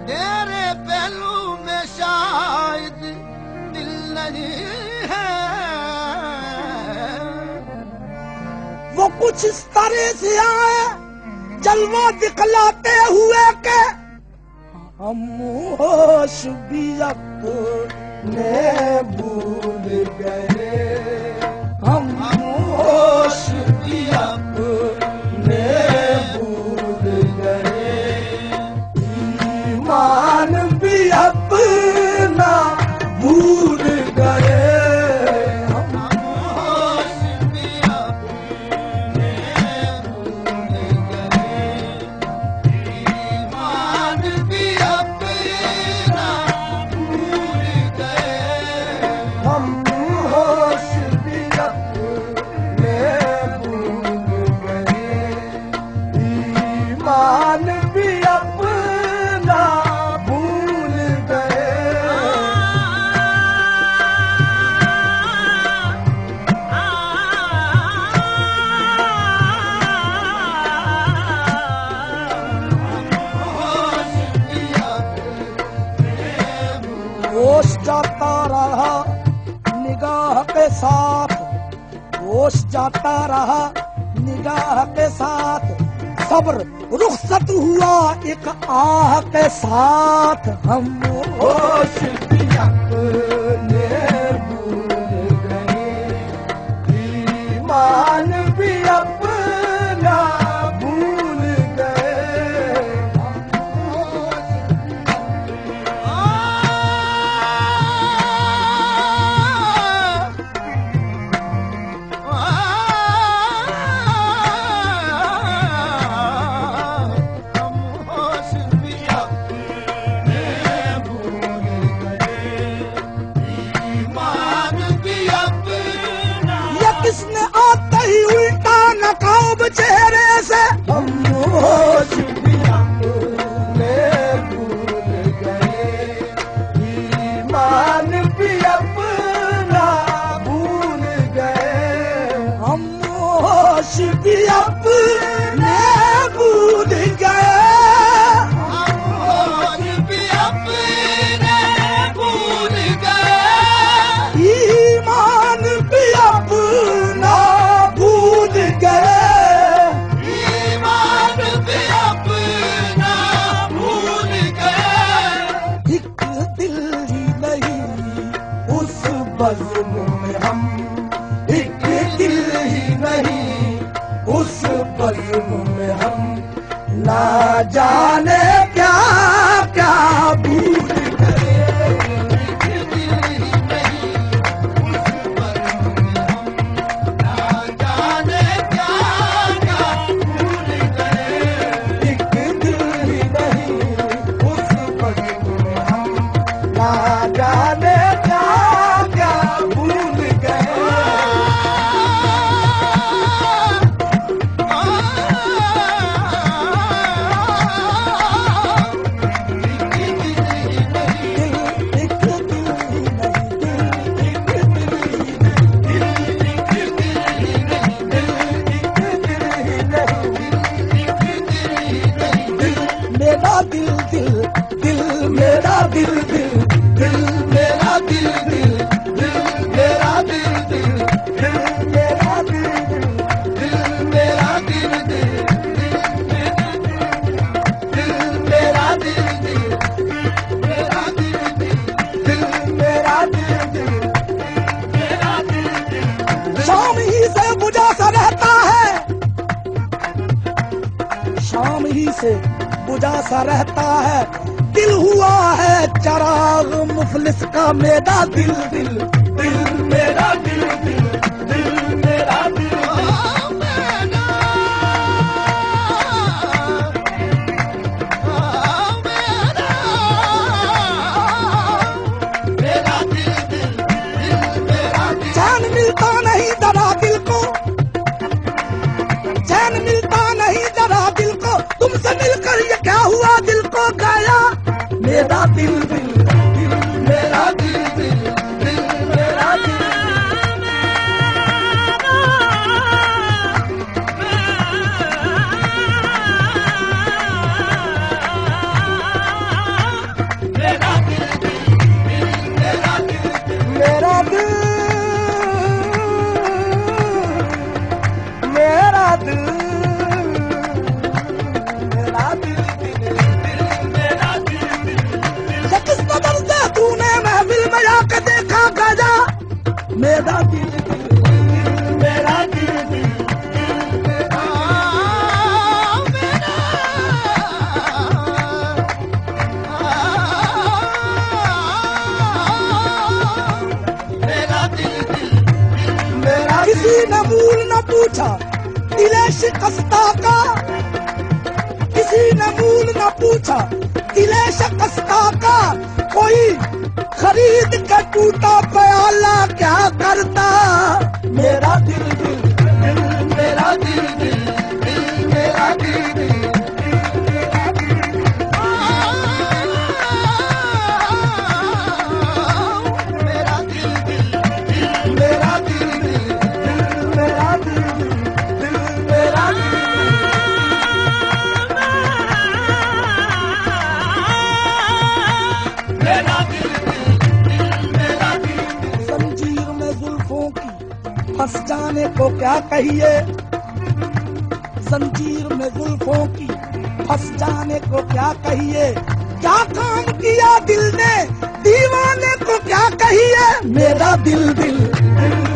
तेरे पहलू में शायद दिल नहीं है। वो कुछ इस तरह से आए जलवा दिखलाते हुए के हम होश भी अपने भूल गए, हम होश भी अपने भूल गए, ईमान भी अपना भूल गए, हम होश भी अपने भूल गए, ईमान भी अपना भूल गए। हम होश भी अपने भूल गए, ईमान भी अपना भूल गए। होश जाता रहा निगाह के साथ, होश जाता रहा निगाह के साथ, सब्र रुखसत हुआ एक आह के साथ, हम होश भी अपने भूल गए, ईमान भी अपना भूल गए, हम होश हम होश भी अपने भूल गए, ईमान भी अपना। ये किसने आते ही उल्टा नकाब चेहरे से हम होश भी अपने भूल गए, ईमान भी अपना भूल गए, हम होश भी अपने भूल गए, हम होश भी अपने भूल गए, ईमान भी अपना भूल गए, ईमान भी अपना भूल गए। एक दिल ही नहीं उस बज़्म में हम, एक दिल ही नहीं उस बज़्म में हम, ना जाने क्या क्या भूल गए, एक दिल ही नहीं उस बज़्म में हम, ना जाने क्या क्या भूल गए। एक दिल ही नहीं उस बज़्म में हम, ना जाने क्या क्या भूल गए। मेरा दिल दिल दिल मेरा दिल दिल दिल मेरा दिल दिल दिल मेरा दिल दिल दिल मेरा दिल दिल दिल मेरा दिल दिल दिल मेरा दिल दिल मेरा दिल दिल दिल मेरा दिल दिल मेरा दिल दिल शाम ही से बुझा सा रहता है, शाम ही से बुझा सा रहता है, दिल हुआ है चराग मुफलिस का मेरा दिल दिल दिल मेरा दिल दिल दिल मेरा दिल चैन मिलता नहीं जरा दिल को, चैन मिलता नहीं जरा दिल को, तुमसे मिलकर ये क्या हुआ दिल को गया, मेरा दिल दिल दिल मेरा दिल दिल दिल मेरा दिल ने मूल न पूछा दिले शिकस्ता का, किसी ने मूल न पूछा दिले शिकस्ता का। कोई खरीद के टूटा प्याला क्या करता। मेरा दिल दिल दिल, मेरा दिल दिल दिल, मेरा दिल दिल मेरा दिल दिल दिल, मेरा दिल दिल दिल, मेरा दिल दिल दिल, मेरा दिल मेरा दिल दिल, मेरा दिल। जंजीर में जुल्फों की फंस जाने को क्या कहिए, जंजीर में जुल्फों की फंस जाने को क्या कहिए। क्या काम किया दिल ने दीवाने को क्या कहिए। मेरा दिल दिल दिल,